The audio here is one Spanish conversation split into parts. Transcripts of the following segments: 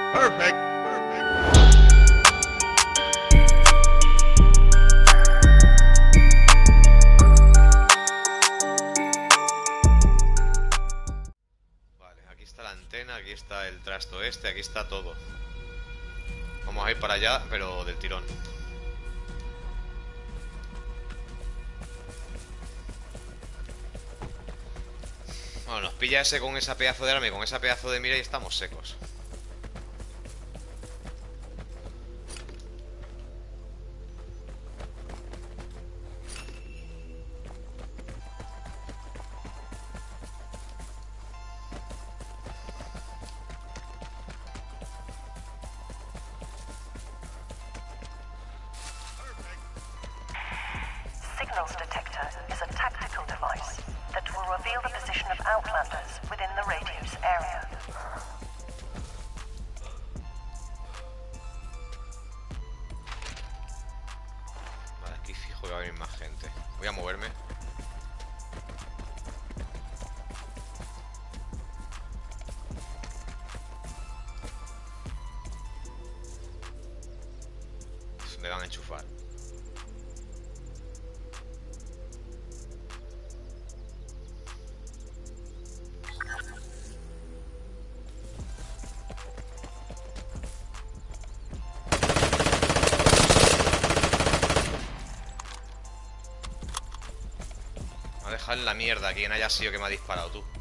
Perfect. Vale, aquí está la antena, aquí está el trasto este, aquí está todo. Vamos a ir para allá, pero del tirón. Bueno, nos pilla ese con esa pedazo de arma y con esa pedazo de mira y estamos secos. Signals detector is a tactical device that will reveal the position of outlanders within the radio's area. Vale, aquí fijo que va a venir más gente. Voy a moverme. Me van a enchufar. Me ha dejado en la mierda quien haya sido que me ha disparado, tú.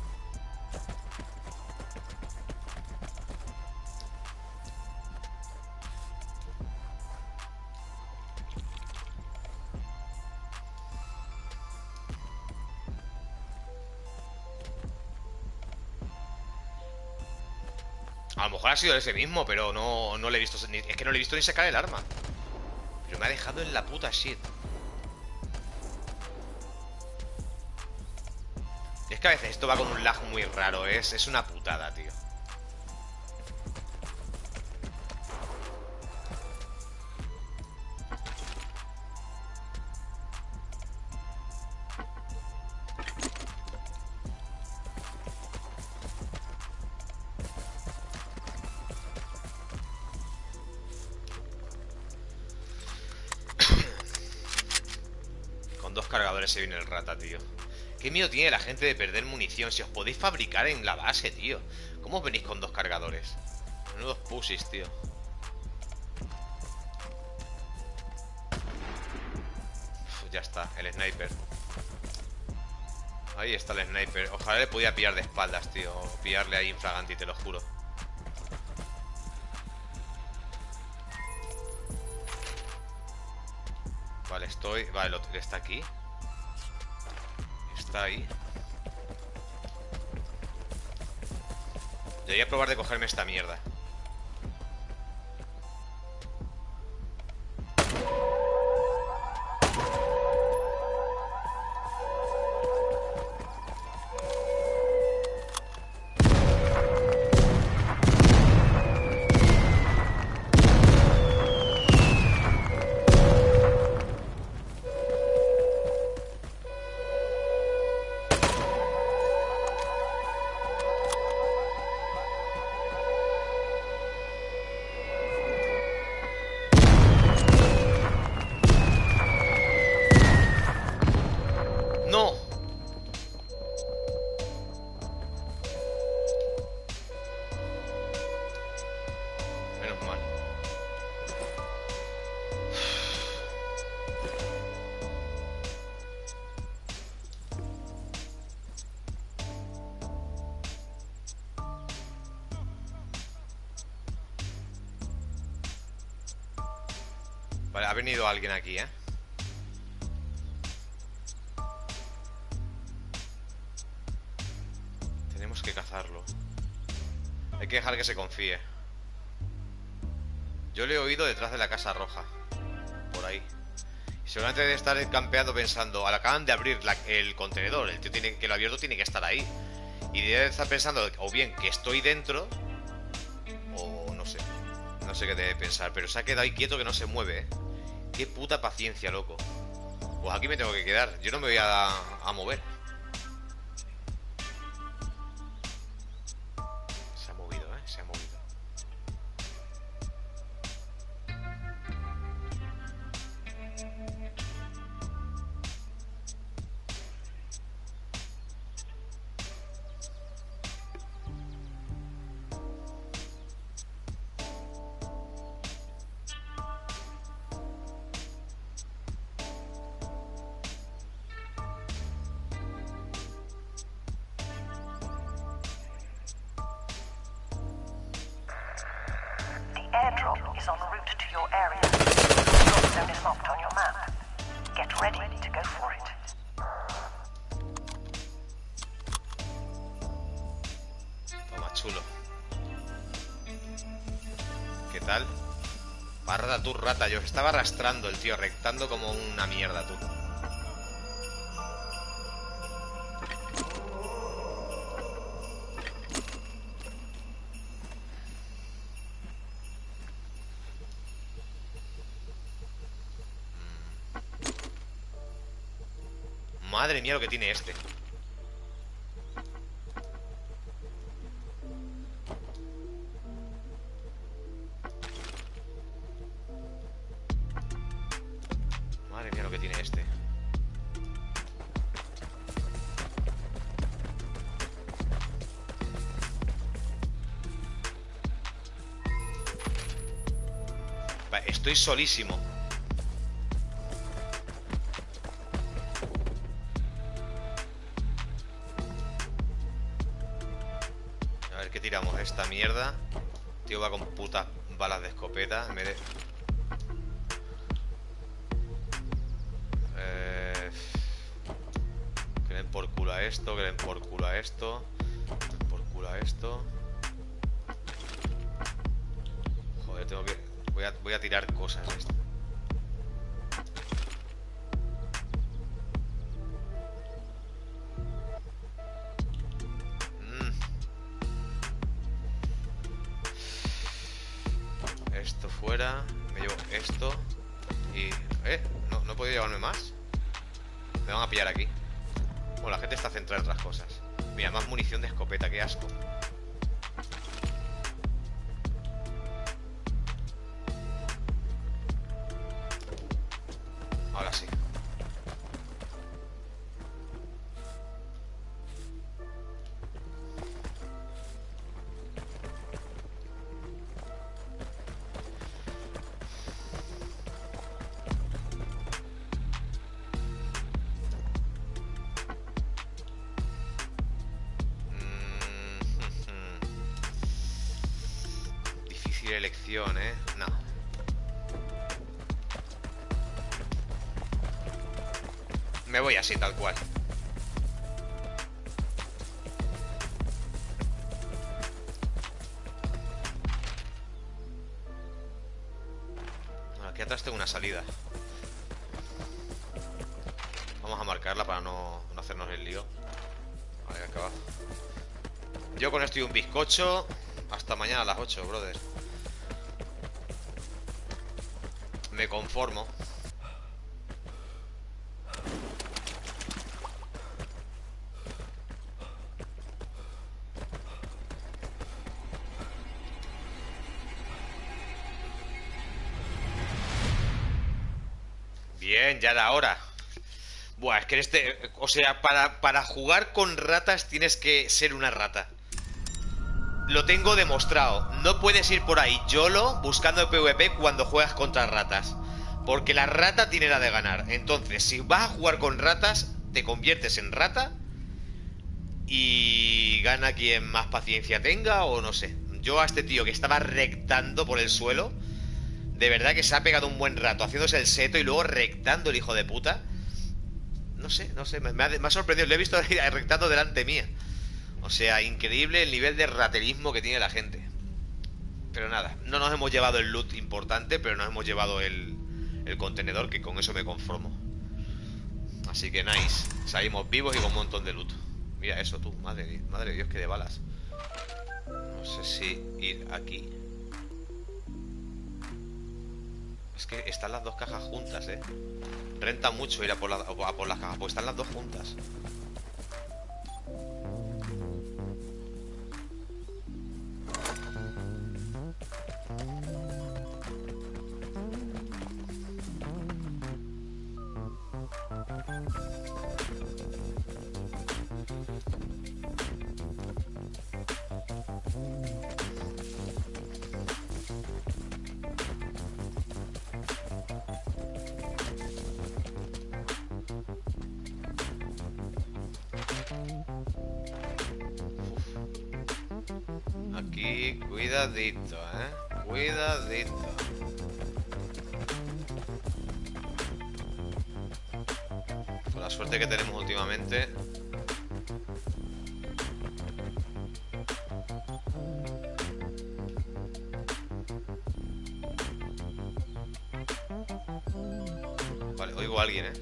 A lo mejor ha sido ese mismo, pero no le he visto. Es que no le he visto ni sacar el arma. Pero me ha dejado en la puta shit. Es que a veces esto va con un lag muy raro. Es una putada, tío. Con dos cargadores se viene el rata, tío. ¿Qué miedo tiene la gente de perder munición? Si os podéis fabricar en la base, tío. ¿Cómo os venís con dos cargadores? Menudos pussies, tío. Uf, ya está, el sniper. Ahí está el sniper. Ojalá le pudiera pillar de espaldas, tío. O pillarle ahí infraganti, te lo juro. Vale, estoy... Vale, está aquí. Está ahí. Debería probar de cogerme esta mierda. ¡No! Menos mal. Vale, ha venido alguien aquí, ¿eh? Tenemos que cazarlo. Hay que dejar que se confíe. Yo le he oído detrás de la casa roja. Por ahí. Y seguramente debe estar campeando pensando, al acaban de abrir el contenedor, el tío que lo ha abierto tiene que estar ahí. Y debe estar pensando, o bien que estoy dentro, o no sé. No sé qué debe pensar, pero se ha quedado ahí quieto que no se mueve, ¿eh? Qué puta paciencia, loco. Pues aquí me tengo que quedar. Yo no me voy a mover. Se ha movido, ¿eh? Se ha movido. airdrop is en route to your area. The drop zone is marked on your map. Get ready to go for it. Toma, chulo. ¿Qué tal? Parda tú, rata. Yo estaba arrastrando el tío, rectando como una mierda, tú. Madre mía lo que tiene este. Madre mía lo que tiene este. Estoy solísimo. A ver qué tiramos esta mierda. Tío va con putas balas de escopeta en vez de... Que le den por culo a esto, que le den por culo a esto, que le den por culo a esto. Joder, tengo que... Voy a tirar cosas de esto. Esto fuera. Me llevo esto. Y... no he podido llevarme más. Me van a pillar aquí. Bueno, la gente está centrada en otras cosas. Mira, más munición de escopeta, qué asco. Ahora sí. Difícil elección, no. Me voy así, tal cual. Bueno, aquí atrás tengo una salida. Vamos a marcarla para no hacernos el lío. Vale, acá abajo. Yo con esto y un bizcocho. Hasta mañana a las 8, brother. Me conformo. Bien, ya era hora. Buah, es que o sea, para jugar con ratas tienes que ser una rata. Lo tengo demostrado. No puedes ir por ahí YOLO buscando el PvP cuando juegas contra ratas. Porque la rata tiene la de ganar. Entonces, si vas a jugar con ratas, te conviertes en rata y gana quien más paciencia tenga o no sé. Yo a este tío que estaba rectando por el suelo, de verdad que se ha pegado un buen rato haciéndose el seto y luego rectando el hijo de puta. No sé, me ha sorprendido. Lo he visto rectando delante mía. O sea, increíble el nivel de raterismo que tiene la gente. Pero nada, no nos hemos llevado el loot importante, pero nos hemos llevado el contenedor, que con eso me conformo. Así que nice. Salimos vivos y con un montón de loot. Mira eso tú, madre de Dios, que de balas. No sé si ir aquí. Es que están las dos cajas juntas, Renta mucho ir a por las cajas, porque están las dos juntas. Aquí, cuidadito, Cuidadito. Con la suerte que tenemos últimamente. Vale, oigo a alguien, ¿eh?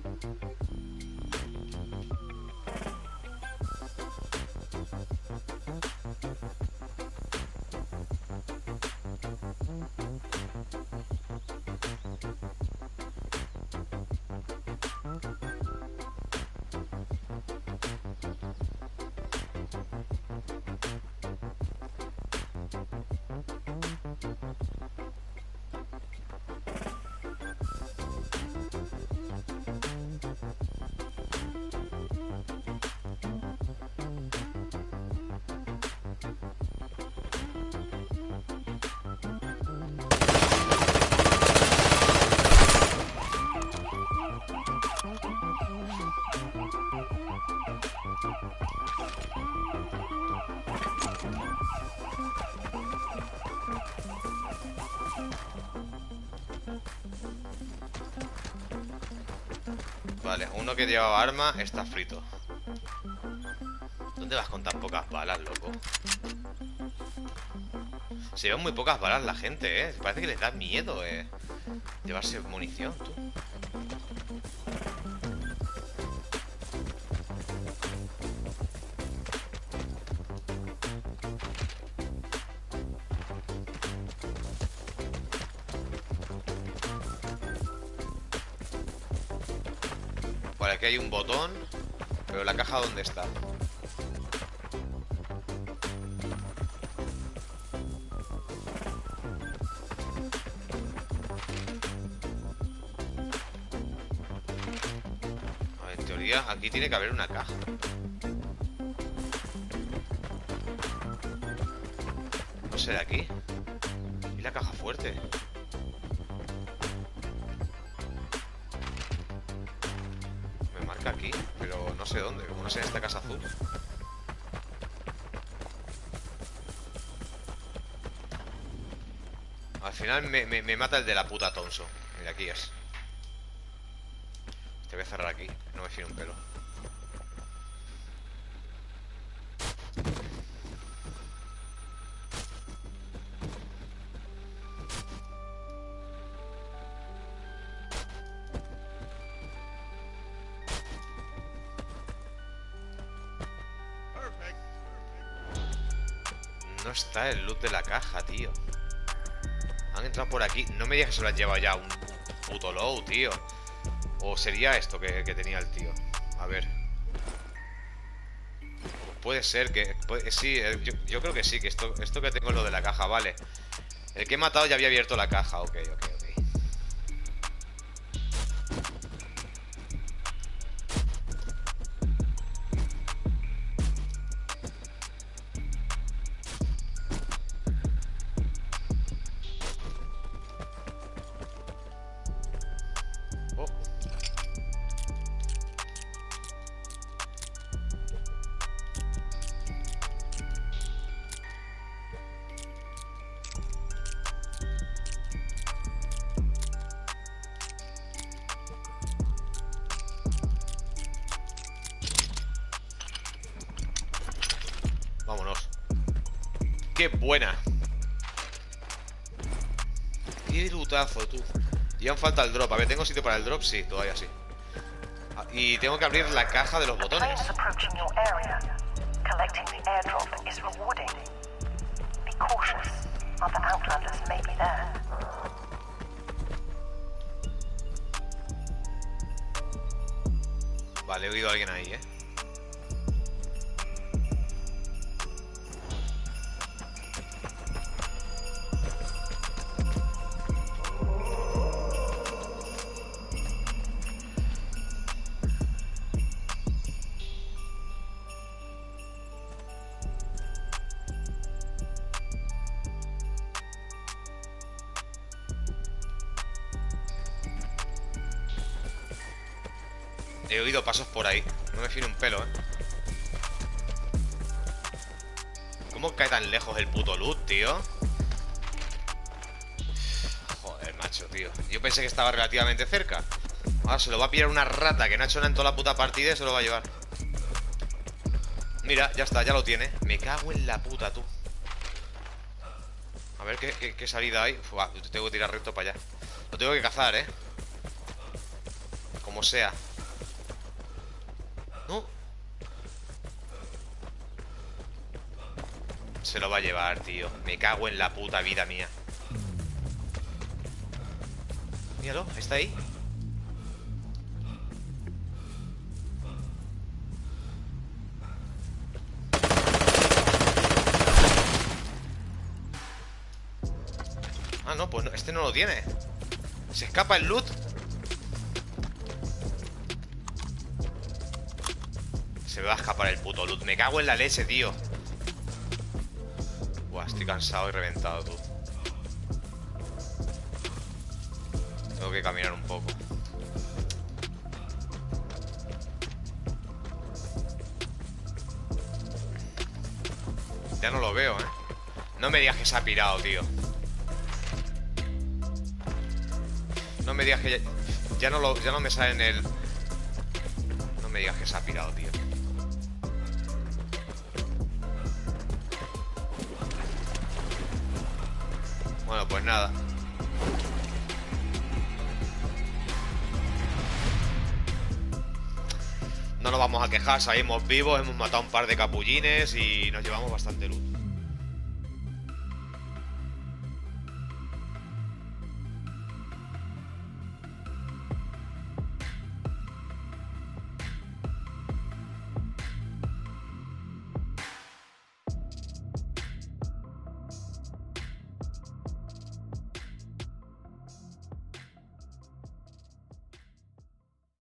Vale, uno que llevaba arma está frito. ¿Dónde vas con tan pocas balas, loco? Se llevan muy pocas balas la gente, ¿eh? Parece que les da miedo, llevarse munición, tú. Vale, aquí hay un botón. Pero la caja, ¿dónde está? A ver, en teoría, aquí tiene que haber una caja. No sé, de aquí. ¿Y la caja fuerte? Aquí, pero no sé dónde, como no sé en esta casa azul. Al final me mata el de la puta Thompson. Mira, aquí es. Te voy a cerrar aquí, no me fío un pelo. No está el loot de la caja, tío. Han entrado por aquí. No me digas que se lo han llevado ya un puto low, tío. O sería esto que tenía el tío. A ver. Puede ser que... sí, yo creo que sí. Que esto que tengo es lo de la caja, vale. El que he matado ya había abierto la caja. Ok. Vámonos. ¡Qué buena! ¡Qué lutazo, tú! Y aún falta el drop. A ver, ¿tengo sitio para el drop? Sí, todavía sí. Y tengo que abrir la caja de los botones. Vale, he oído a alguien ahí, He oído pasos por ahí. No me fío un pelo, ¿Cómo cae tan lejos el puto loot, tío? macho, tío. Yo pensé que estaba relativamente cerca. Ahora se lo va a pillar una rata que no ha hecho nada en toda la puta partida y se lo va a llevar. Mira, ya está, ya lo tiene. Me cago en la puta, tú. A ver qué salida hay. Uf, tengo que tirar recto para allá. Lo tengo que cazar, como sea. No. Se lo va a llevar, tío. Me cago en la puta vida mía. Míralo, está ahí. Ah, no, pues no, este no lo tiene. Se escapa el loot. Se me va a escapar el puto loot. Me cago en la leche, tío. Buah, estoy cansado y reventado, tú. Tengo que caminar un poco. Ya no lo veo, No me digas que se ha pirado, tío. No me digas que ya no me sale en el... No me digas que se ha pirado, tío. Bueno, pues nada. No nos vamos a quejar, salimos vivos, hemos matado un par de capullines y nos llevamos bastante luz.